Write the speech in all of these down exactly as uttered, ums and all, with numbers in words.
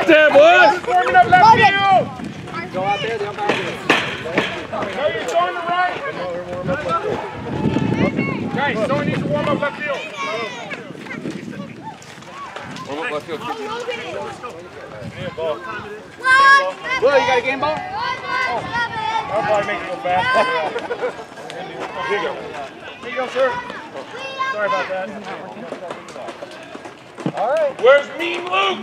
there, boys. Warming up left field. Go out there, they'll back it. No, you're showing the right. Guys, someone needs to warm up left field. Warm up left field. Yeah, ball. Will, you got a game ball? Oh. I'll probably make it go fast. Here you go. Here you go, sir. Sorry about that. All right. Where's Mean Luke?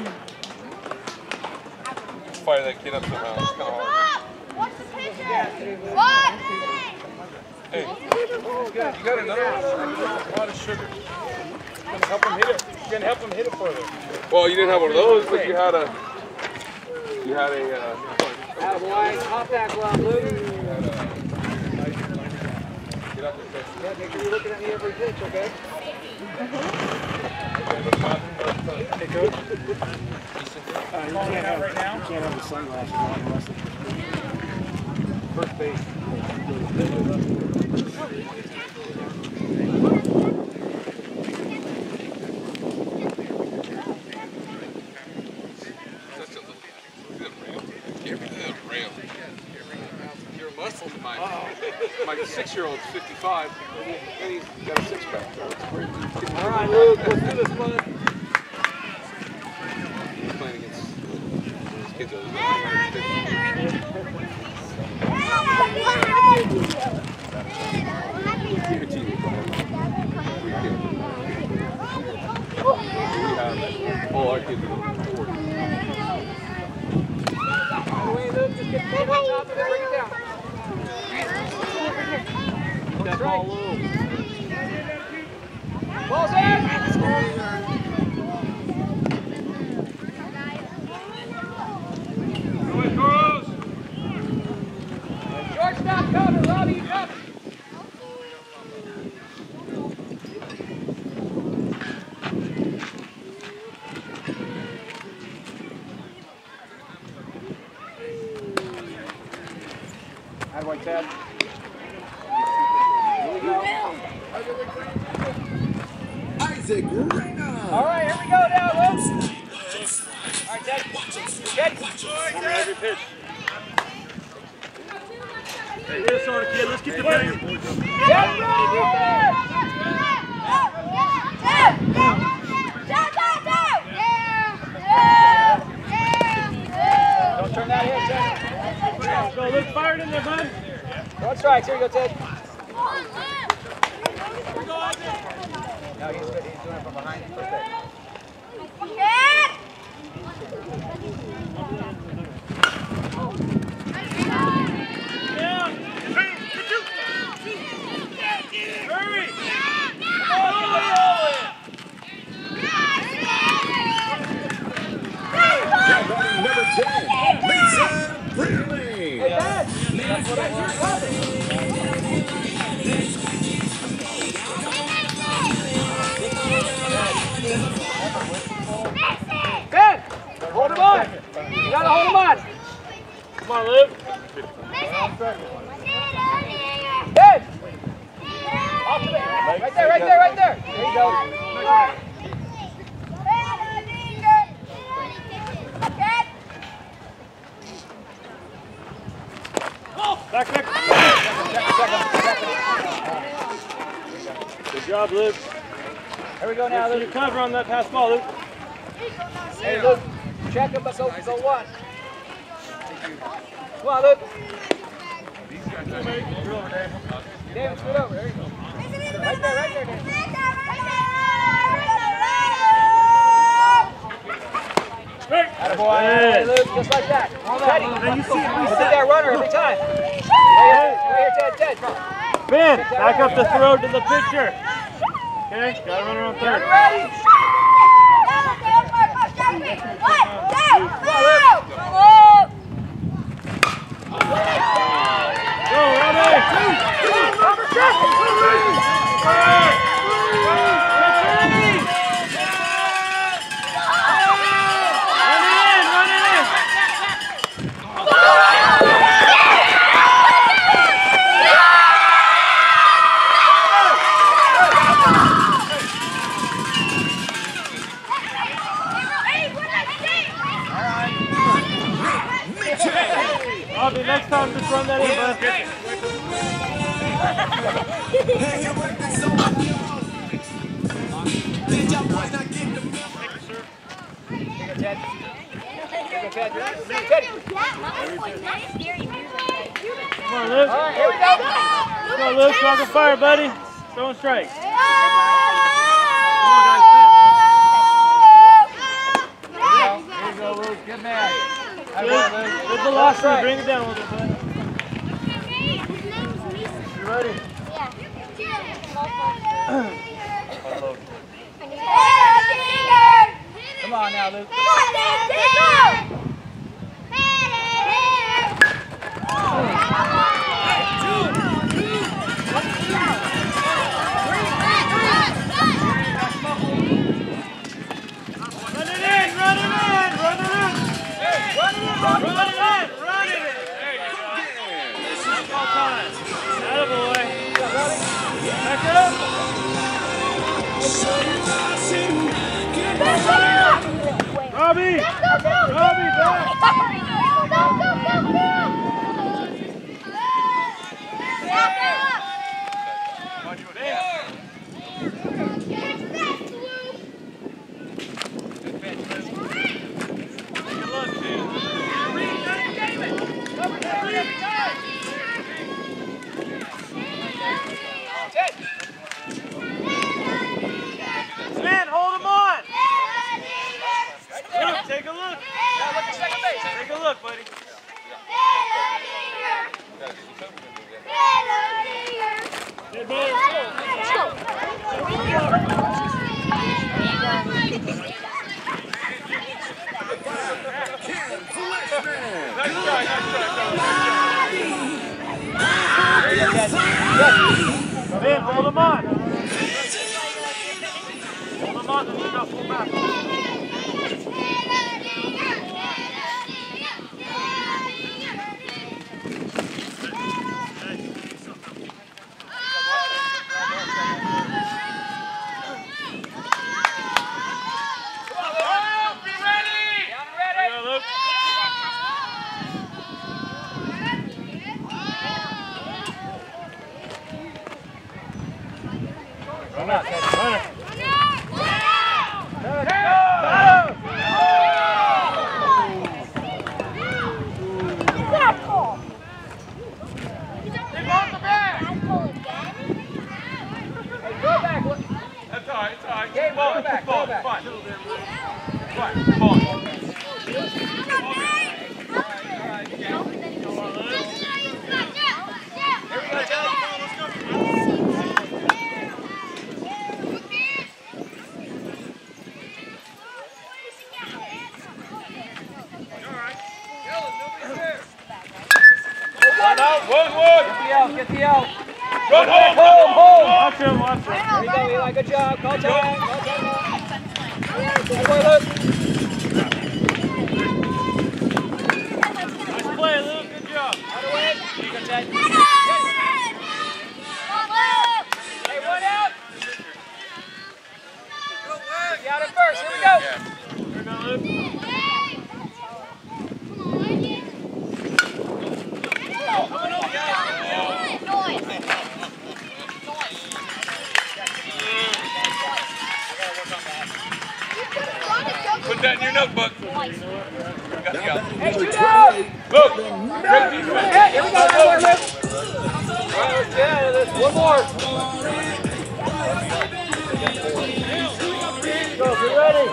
Fire that kid up somehow. It's kind of hard. What's the picture? What? Hey, You got another one? A lot of sugar. You're gonna help him hit it. You're gonna help him hit it further. well, you didn't have one of those, but you had a. You had a. Uh, Attaboy, hop that glove, Luke. Get out there, coach. Yeah, make sure you're looking at me every pitch, okay? Hey, coach. Uh, you can't have, right now? You can't have the sunglasses on unless it's first base. Your muscles, my my six-year-old's fifty-five, and he's got a six-pack. All right, Luke, let's do this, bud. He's playing against his kids. All our kids are forty. Wait, Luke, just get the top and then bring it down. That's right. Ball's in! Shortstop cover, Robbie, cover. Attaboy, Ted. Here we go. Isaac Reyna. All right, here we go now, Luke. All right, Ted. Ted. Warming up your pitch. Hey, this on, kid. Let's keep the banger, boys. Get ready, defense! Don't turn that head, Ted. Go, Luke, fired in there, bud. One strike. Here you go, Ted. No, he's good. He's doing it from behind. First base. Hurry! Number ten, Mason Brindley. Hey, Dad. That's what I want. Ben, hold him on. You gotta hold him on. Come on, Luke. Ben. Off the bat. Right there, right there, right there. There you go. Back, back. Good job, Luke. Here we go now, You Luke. cover on that pass ball, Luke. Hey, Luke. Check him, but go, go one. Come on, Luke. David, scoot over. There you go. Right there, right there, David. Attaboy. Hey, Luke, just like that. Teddy, Then you see it, we'll we do set. that runner every time. Right here, right here, Ted, Ted. Ben, back up the throw to the pitcher. Okay, got a runner on third. Get ready. Go, Robbie! Robert Jackson. Robbie, next time just run that in, bud. Come on, Luke. All right, here we go. Come on, Luke. Strong and fire, buddy. Throwing straight. Come on, guys. There you go, Luke. Good man. Good, good velocity. Bring it down a little bit. You ready? Come on now, Luke. Run it in, run it in, run it in. Run it in, run it in, run it in. There you go. That's all time. Attaboy. Back up. Robbie! Robbie, back! Go, go, go, go! Man, hold him on! Luke, take a look. Take a look, buddy. Good ball. Nice try, nice try. Man, hold him on. Hold him on, then you got full back. Run out, Teddy. Run it. That's all right, it's all right. Game ball, back, ball, back. Fine. Fine, come on. One, one. Get the out, get the out. Run home, Hold, run hold. home. Watch him, watch him. There you go, Eli. Good job. Call time. Call time. Good boy, Luke. Nice play, Luke. Good job. Out of way. Good, Ted. Hey, one out. Be out at first. Here we go. Here we go, Luke. Put that in your notebook. Now back Hey, to shoot Trey. out. Look, great defense. Hey, here we go. One more, Luke. All right, let's get out of this. One more. Go, get ready.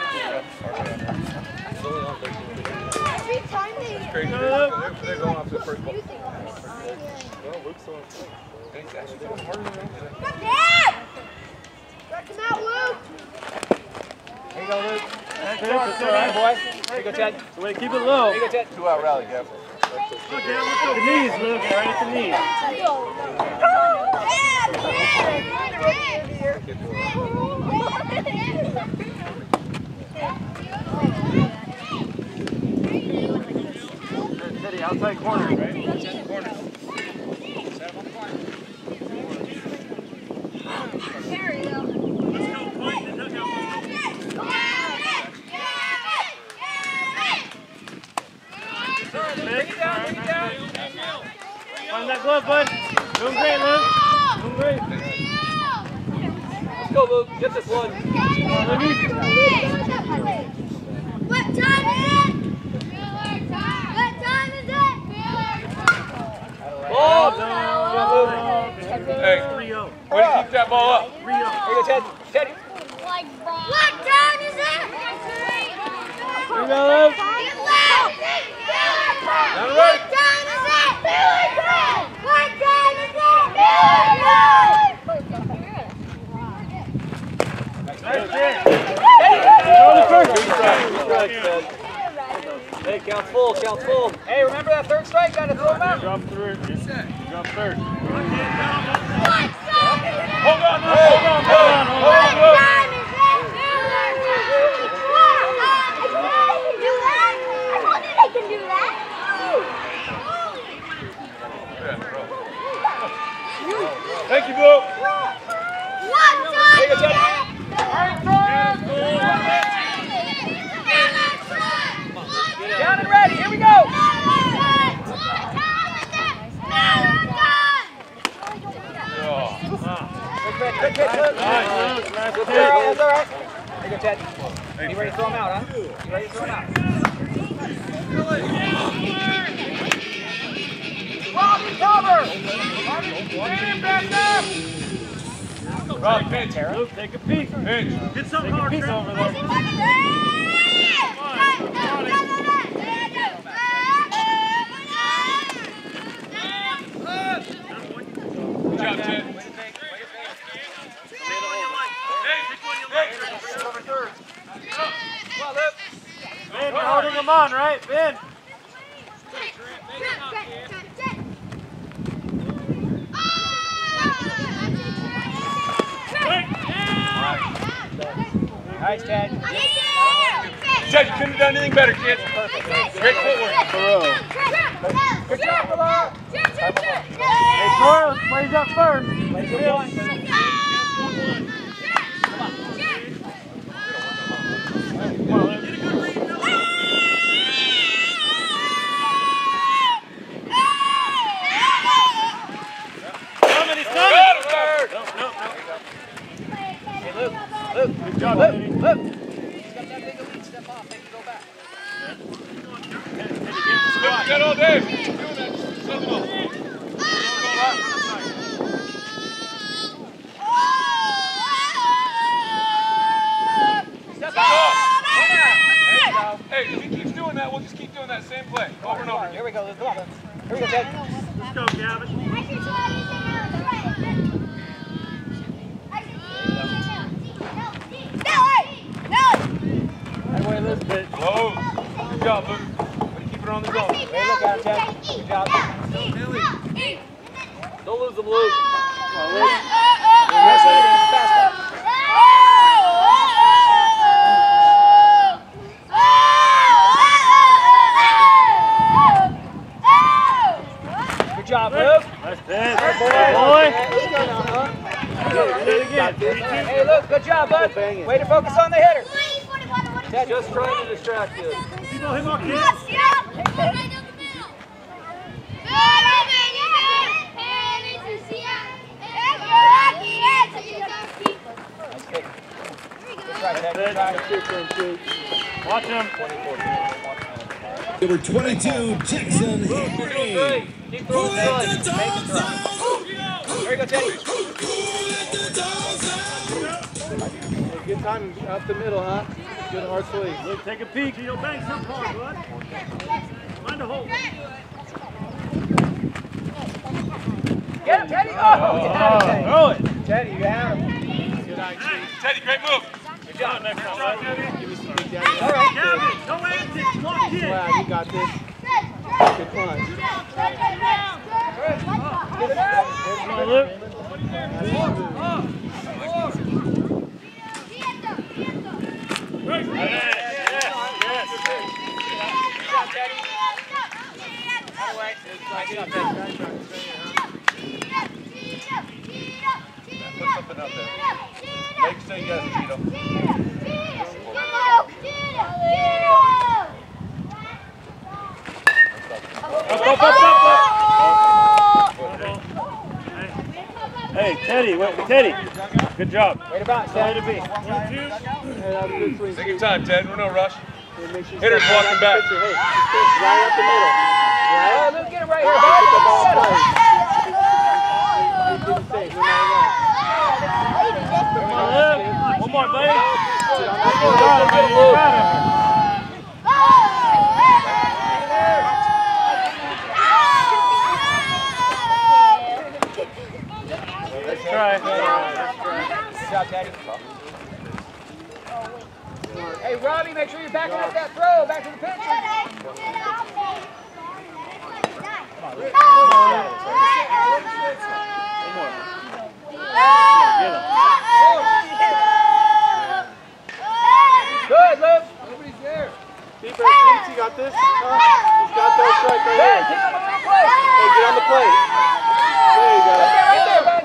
Every time they Crazy. Go, Luke. They're going off to the first ball. music on it. Well, Luke's still in play. He's actually throwing harder than him. Come down! Stretch him out, Luke! Here you go, Luke. That's Good all right. boy. Here you go, Ted. Wait, keep it low. Here you go, Ted. Two out rally, Gav. Look down, look at the knees, Luke. Right at the knees. Teddy, outside corner, right? Outside corner. Set him on the corner. Bring it down, bring it down. Find that glove, bud. Doing great, Luke. Doing great. Let's go, Luke. Get this one. What time is it? What time is it? Ball. Hey, way to keep that ball up. Here you go, Ted. Teddy. What time is it? Here we go, Luke. Down the right. What time is it? What time is it? Hey, counts full, counts full. Hey, remember that third strike? Got to throw him out. Drop through. Drop third. What Hold on, Hold on, hold on, hold on, hold on. time is it? I can do that. Thank you, Blue. What time Here you go, is Teddy. it? Down and ready. Here we go. Quick pitch, quick pitch, Luke. Nice, Luke. Nice Good pitch. pitch. That's all right. Here you go, Ted. You ready to throw him out, huh? You ready to throw him out? Robbie, cover! Stand back up! Rob, pinch. Luke, take a peek. Pinch. Get something hard over there. Good job, Ted. Come on, Luke. Ben, you're holding him on, right? Ben. Nice, Ted. Ted, you couldn't have done anything better, kid. Great footwork. Good job, Lamar. Hey, Cora, plays up first. Play good one. Luke, Good job, Luke, Eddie. Luke. He's got that big elite step off. They can go back. You got all day. Keep doing that. Set them up. Step off. There you go. Hey, if he keeps doing that, we'll just keep doing that same play over and over. Here we go, Luke. Come on, Luke. Here we go, Ted. Let's go, Gavin. That way, Luke. Close. Good job, Luke. Way to keep it on the zone. Hey, look at him, Ted. Good job. Don't lose them, Luke. Come on, Luke. Nice lead against the fastball. Good job, Luke. Nice pitch. Good boy. Boy. Let's go now, huh? Do it again. Hey, Luke, good job, bud. Way to focus on the hitter. Ted, just trying to distract you. People hit more kids. Watch him. Number twenty-two, Jackson You're doing great. Keep throwing strikes. Make it try. There you go, Teddy. Good time up the middle, huh? Good hard swing. Look, take a peek. You'll bang some hard, bud. Find a hole. Get him, Teddy. Oh, you had him, Teddy. Throw it. Teddy, you had him. Good eye, Teddy, great move. Good job. Next one, bud. Give me some big down. All right. Gavin, no antics. Lock in. Wow, you got this. Good punch. Give it up. Come on, Luke. Yes, yes, yes. Good job, Teddy. Other way. Nice job, Teddy. Put something out there. Make sure you guys cheat them. Up, up, up, up, up. Hey, Teddy, wait, Teddy. Good job. Wait about, Way to be. Take your time, Ted. We're no rush. Make sure you Hitter's stay right walking up back. the pitcher. Hey, stay right up the middle. Oh, look, get him right here, Keep the ball bud. close. Keep it safe, no matter what. Come on, Luke. One more, buddy. Sit on that Good ball. job, buddy. You got him. Let's try. Good job, Teddy. Hey, Robbie, make sure you're backing up that throw. Back to the pitcher. Good, Luke. Nobody's there. Keep it, Keith, you got this? Huh? He's got that strike right Hey, here. keep him on the plate. Hey, get on the plate. There you go. Right there, bud.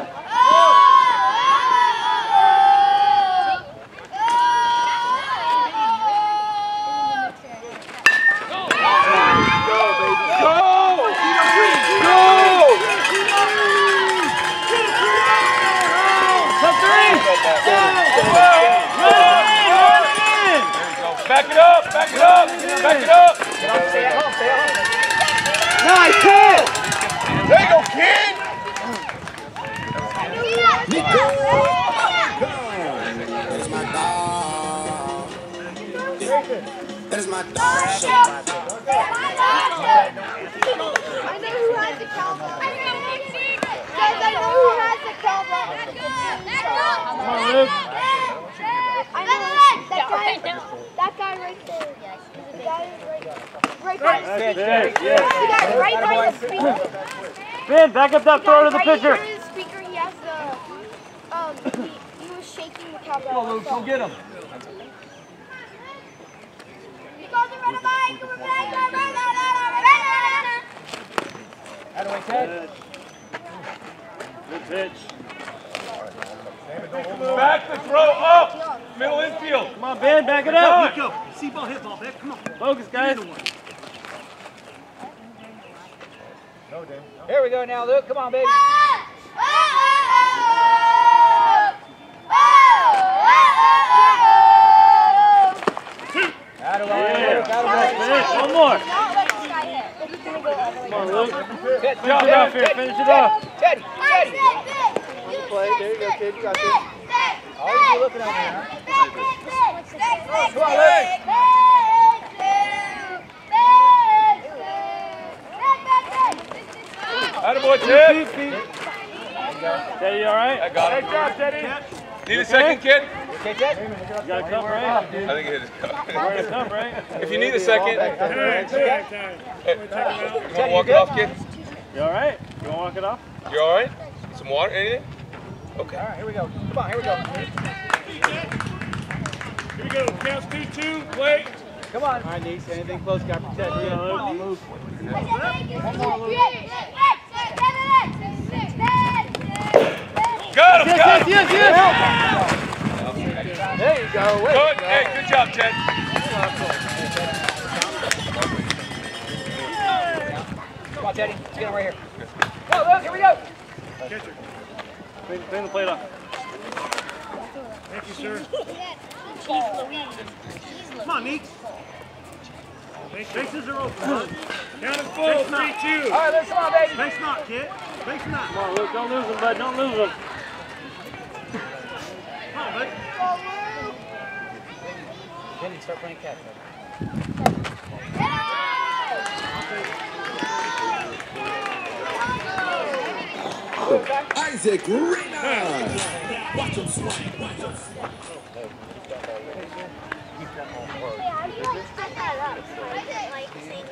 Go, baby. Go! Go! Top three. Back it up! Back it up! Back it up! Stay at home, stay at home. Nice hit! There you go, kid! Nico That's my dog. That is my dog. I know who has the cowbell. Guys, I know who has the cowbell. Come on, Luke. I know that guy. That guy right there. The guy right, right by the That's speaker. it. Yes. The guy right by the speaker. Ben, back up that throw to the Right pitcher. near the speaker, he has the. Um, he, he was shaking the cowbell. Go, Luke, go get him. He goes to run a bike. Come on, back, back, back, back, back, back. Out of the way, Ted. Good pitch. Back the throw up! Middle infield. Come on, Ben, back it up. Go. See ball, hit ball, man. Come on. Focus, guys. Here we go now, Luke. Come on, baby. Out of the way, Luke. Out of the way. Finish. One more. Not let this guy hit. He's gonna go all the way. Come on, Luke. Ted, Finish it off here. Finish it off. Teddy, Teddy. Play. There you go, kid. You got this. Always be looking over there, huh? Come on, Luke. Attaboy, Ted. Teddy, you all right? I got it. Good job, Teddy. Need a second, kid? Okay, Ted? You got a cup, right? I think it is. We're in a cup, right? If you need a second, hey, you want to walk it off, kid? You all right? You want to walk it off? You all right? Some water? Anything? Okay. All right, here we go. Come on, here we go. Here we go. Counts two, two. Play. Come on. All right, Niece. Anything close, got protect. Come on, Luke. Got him, got him. Yes, yes. There you go. Way Good. to go. Hey, good job, Ted. Come on, Teddy. Let's get him right here. Go, Luke. Here we go. Clean, clean the plate up. Thank you, sir. Come on, Niece. Bases are open. Count it full. Three, two. All right, let's come on, baby. Face not, kid. Face not. Come on, Luke. Don't lose them, bud. Don't lose them. Come on, bud. Kenny, start playing catch. Isaac Reyna. Watch him swing. Watch him swing. How do you like set that up? Like, like, same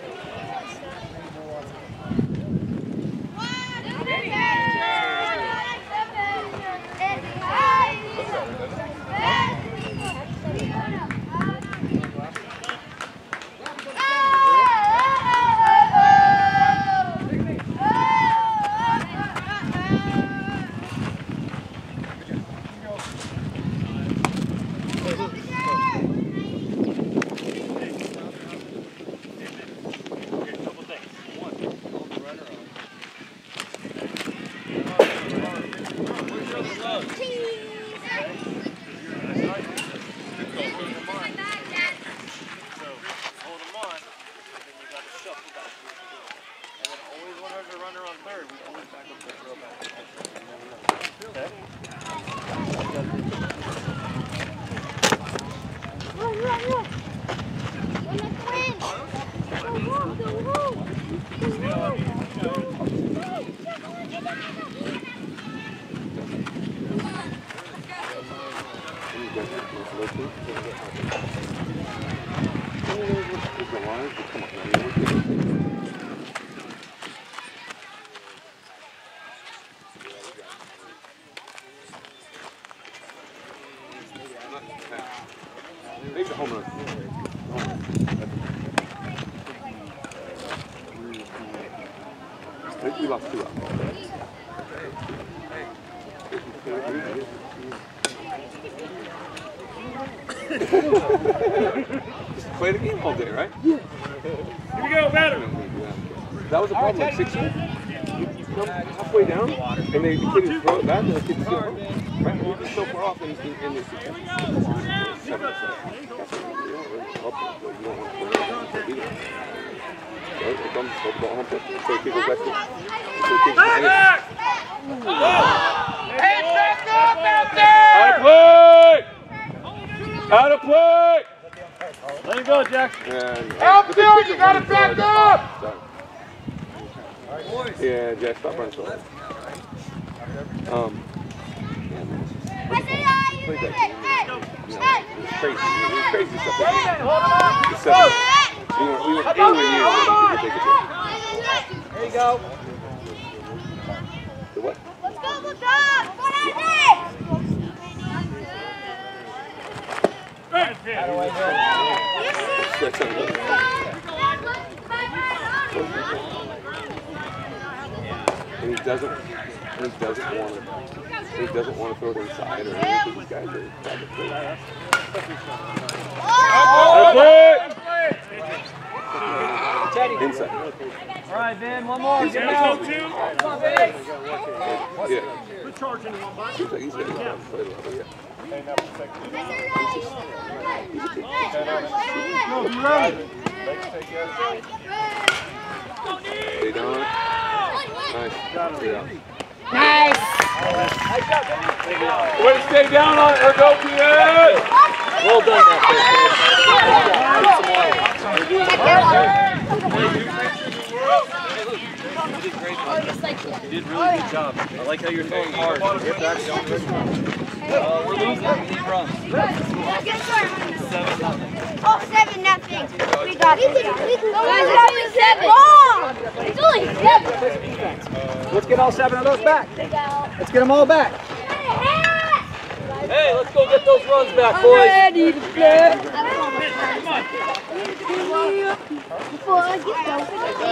think we lost two out. Just play the game all day, right? Here we go, better. That was a problem like six years. You, you come halfway down, and they, the kid is throw it back, and the kid is still home. Right? You're just so far off in, in, in this seven. That's what you don't really help them, but you don't want to play it either. So it comes, hold the ball home plate. So the kid goes back to it. So the kid goes back. Hey, back up out there! Out of play! Out of play! Let it go, Jack. Outfield, you gotta back up! Yeah, Jack, stop running so hard. Um, yeah, man, it's just, play that game. You know, it's crazy. It's crazy stuff. It's seven. We were, we were anywhere near where we could take it. There you go. The what? Let's go, let's go! What is That's something. And he doesn't, and he doesn't want to, he doesn't want to throw it inside or anything. These guys are bad to play. Teddy. Inside. All right, Ben, one more. Get Go out. two. Come on, Ben. Yeah. We're charging him one by. Seems like he's ready to play a little bit, yeah. No, be ready. Stay down. Nice. Stay down. Nice. Way to stay down on it, go P A! Well done, that You did really good job. I like how you're throwing hard. Uh, we're losing. We need runs. Oh, seven nothing. We got it. Guys, it's only seven. Oh, it's only seven. Let's get all seven of those back. Let's get them all back. Hey, let's go get those runs back, boys. Ready to play. Before I get those.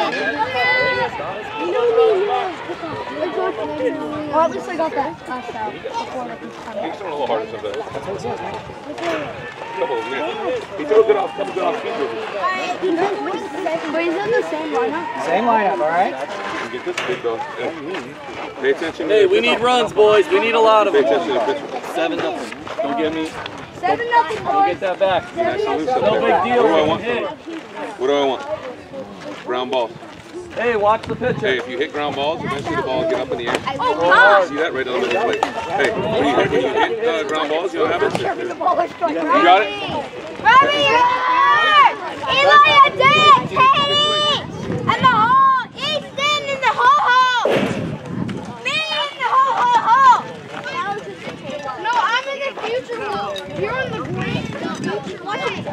Or at least I got that tossed out before I could come. He's throwing a little harder sometimes. That's what it says, man. Couple of minutes. He threw a good off, couple good off speed moves. But he's in the same lineup. Same lineup, all right? Get this kid though. Yeah. Pay attention. Hey, we need runs, boys. We need a lot of Pay them. attention to the pitcher. Seven nothing. Don't get me. Seven nothing, We'll boys. get that back. Seven Salute nothing. No something. big deal. What do I We want? can hit. What do I want? Ground balls. Hey, watch the pitcher. Hey, if you hit ground balls, eventually the ball will get up in the air. Oh, God. See that right on the middle of the plate. Hey, when you hit, when you hit uh, ground balls, you know what happens? You You got it? Robbie, Eli, and Dad, Katie, and the hole. Easton in the hole hole. Me in the hole hole hole. No, I'm in the future hole. You're in the green future. Watch it.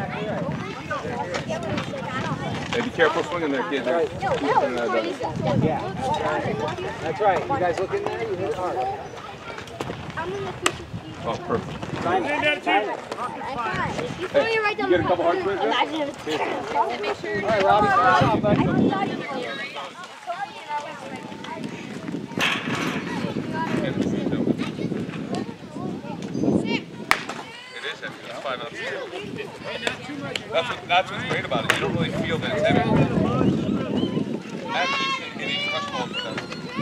Hey, be careful swinging there, kid. There. Yeah. That's right. You guys look in there, you hit hard. I'm in the future. Oh, perfect. Sign it. Sign it. You throw you right down You the get a couple hard swings there? Imagine if it's All right, Robbie, start off, buddy. It is heavy. It's five ounces. That's what, that's what's great about it. You don't really feel that it's heavy. At Easton hitting crush balls with that.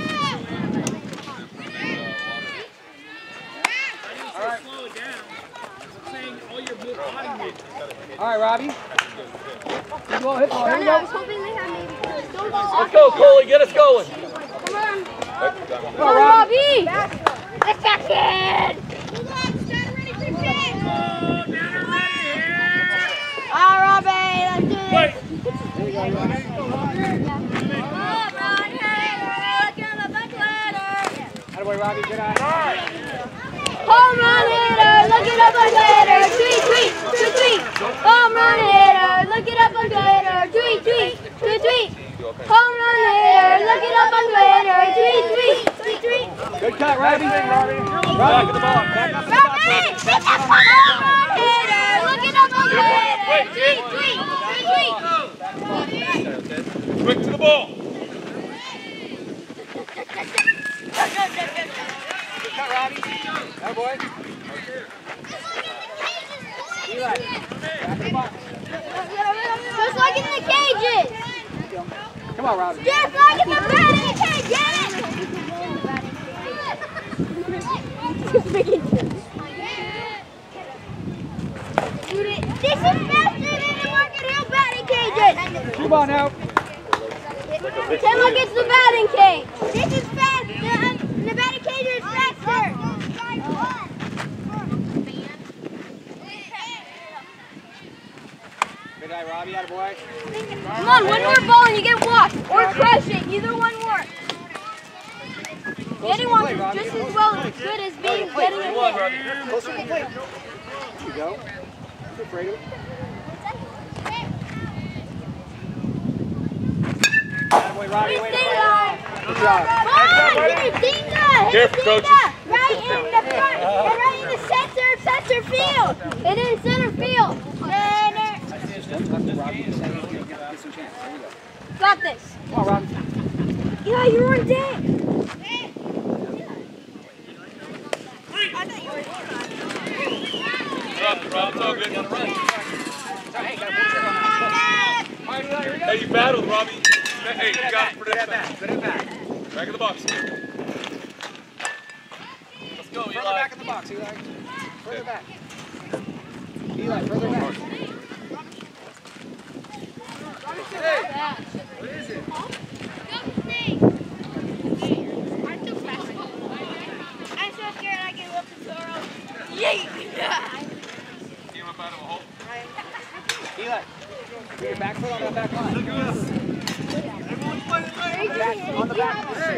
All right, Robbie. You go, hit ball. Here we I go. was hoping they had maybe. Let's go, Coley. Get us going. Come on. Come on, Robbie. Let's back in. All right, Robbie. Let's do this. Attaboy, Robbie. Good eye. Home run hitter, look it up on Twitter. Tweet, tweet, tweet, tweet. Home run hitter, look it up on Twitter. Tweet, tweet, tweet, tweet. Home run hitter, look it up on Twitter. Tweet, tweet, tweet, tweet. Good cut, Robbie. Robbie. Back of the ball. Back up the ball. Robbie, home run hitter, look it up on Twitter. Tweet, tweet, tweet, tweet. Quick to the ball. on, Robbie. They're flagging the batting. You can't get it. This is faster than the Market Hill batting cages. Come on now. Tim gets the batting cage. This is fast. The, um, the batting cage is faster. Good eye, Robbie. Attaboy. Come on, one more ball and you get walked or crush it. Either one works. Getting one is just as well as good as being getting a hit. Closer to the plate. There you go. Don't be afraid of it. Attaboy, Robbie. Way to Stay play. alive. Good job. Come on, hit it, Dinga. Hit it, Careful, Dinga. coaches. Right in the front. And right in the center, center field. It is center field. Center. Got this. Come on, Robbie. Yeah, you're on deck. Rob, Rob, it's all good. Hey, you battled, Robbie. Hey, you got it for this back. Good at back. Back of the box. Let's go, Eli. Further back in the box, Eli. Further back. Eli, further back. Hey, what is it? I'm so scared I can look the door open. Yay! Came up out of a hole. Eli, get your back foot on that back line. Back, on the back.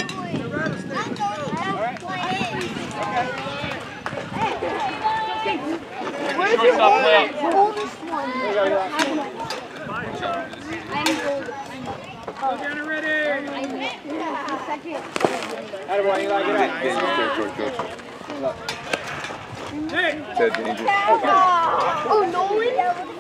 Where's your oldest one? There you go, Eli. I'm the oldest. Get ready. Attaboy, Eli, get back. Territory coach. Ted Danger. Oh, Nolan?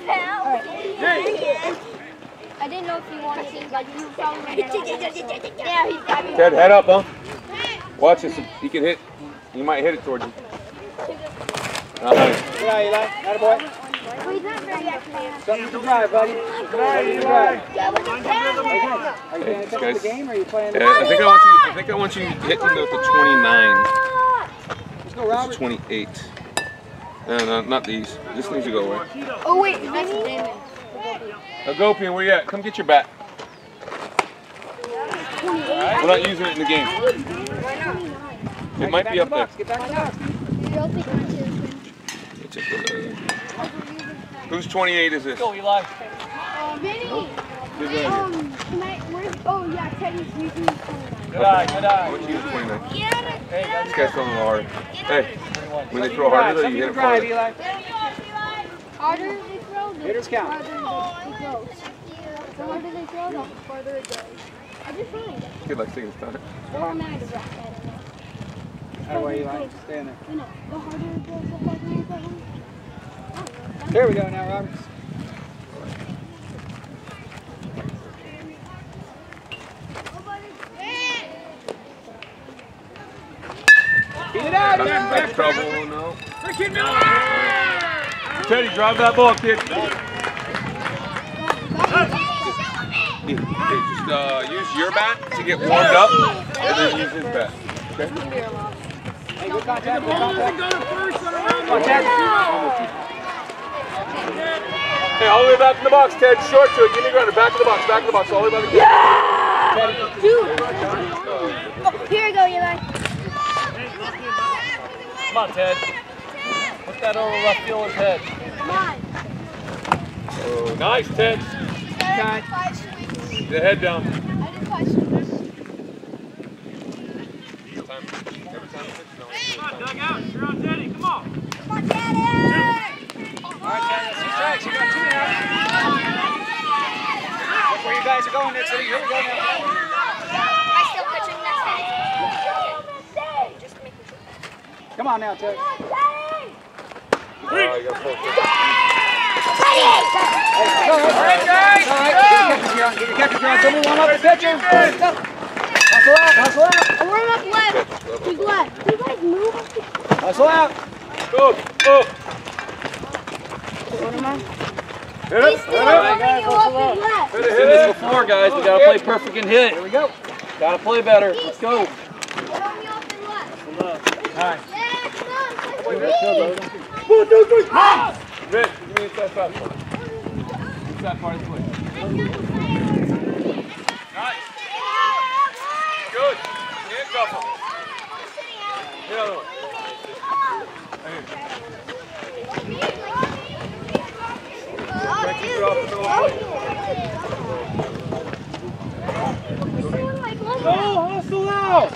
I didn't know if you wanted to, but you probably yeah, he's got me. Ted, head up, huh? Watch this. He can hit. You might hit it towards you. Nice. Good eye, Eli. Attaboy. Well, he's not very active. Something to drive, buddy. Good eye, Eli. Yeah, but the Are you paying Hey, attention to guys. the game, or are you playing? Yeah, I think I want you. I think I want you hitting the twenty-nine. Let's go, This Robert. is twenty-eight. No, no, not these. This needs to go away. Oh, wait, that's Damon. Agopian, where you at? Come get your bat. We're not using it in the game. It might be up there. Get back in the box. It's up there. Whose twenty-eight is this? Go, Eli. Uh, Vinny. Good guy. Um, can I, where's, oh, yeah, Teddy's using his phone. Good eye, good I eye. want you to use twenty-nine. Get out of Hey, This guy's throwing a little hard. Hey, when they throw drive. harder, though, Something you to hit it drive, harder. Eli. harder they throw, the Hitters count. farther it goes. The harder they throw, the farther it goes. I just find it. Kid likes taking his time. Or I'm out of that. Attaboy, Eli. Stay in there. You know, the harder it goes, the farther it goes. Here we go now, Robert. Beat it out, That's, man. that's trouble, no. Ricky Miller! Teddy, drive that ball, kid. Hey, just uh, use your bat to get warmed up, and then use his bat. Okay? Hey, good contact, good contact. Go to first on a round. Contact. Hey, all the way back in the box, Ted. Short to it. Give me ground. Back of the box. Back of the box. All the way back. Yeah! Dude! Oh, here you go, Eli. Come on, Ted. Put that over left field's head. Come on. Oh, nice, Ted. Cut. Get the head down. I didn't touch it. Time. Every time you pitch, no. Come on, dug out. You're on Teddy. Come on. Come on, Daddy! All right, Ted, that's two strikes. You got two now. Look where you guys are going, Nick City. Here we go now. Am I still pitching next time? Just making sure. Come on now, Ted. Oh, you got full pitch. All right, guys. All right, get your catcher, get your catcher, John. Somebody warm up the pitcher. Hustle out, hustle out. Warm up left. He's left. You guys move. Hustle out. Go, go. Hit it. He's still running you off his left. Hit We've it. seen Hit this it. before, guys. We gotta play perfect and hit. Here we go. Gotta play better. Let's go. Run me off his left. Nice. Yeah, come on. Let's go. One, two, three. Mitch, give me inside fast part. Inside part of the play. Nice. Good. Handcuff him. The other one. Try to keep it off the middle of the plate. Go, hustle out.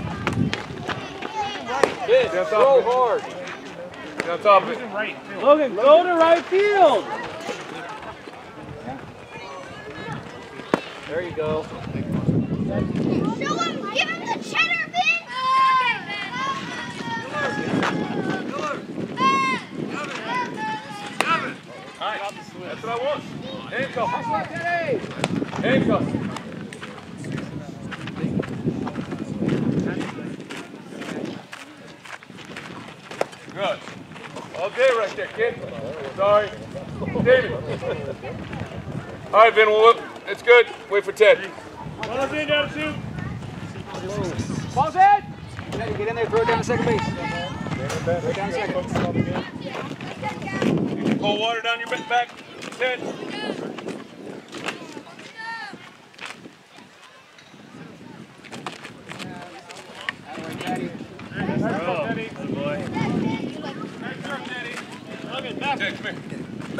Mitch, throw hard. Get on top of it. Logan, go to right field. There you go. Show him. Give him the cheddar, Ben. That's what I want. Handcuff. Handcuff. Good. All day right there, kid. Sorry. David. All right, Ben, we'll look. It's good. Wait for Ted. Ball's in, gotta shoot. Ball's in. Ted, get in there, throw it down to second base. Throw it down to second. You can pull water down your back, Ted. Good boy. Logan, back. Ted, come here.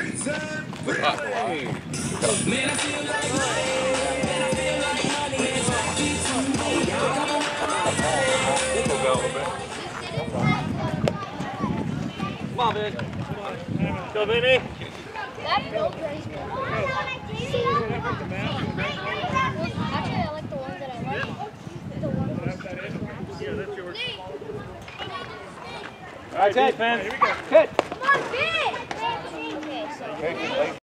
Come on, Ben. Go, Vinny. That's no crazy. Actually, I like the one that I like. The one. Yeah, that's yours. All right, Ted. Defense. Ted. Come on, Ben! Okay, so.